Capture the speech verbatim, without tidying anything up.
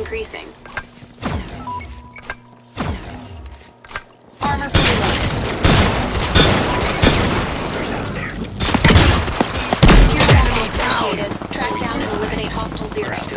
increasing. Armor fully loaded. Tier one initiated. Track down and eliminate hostile zero.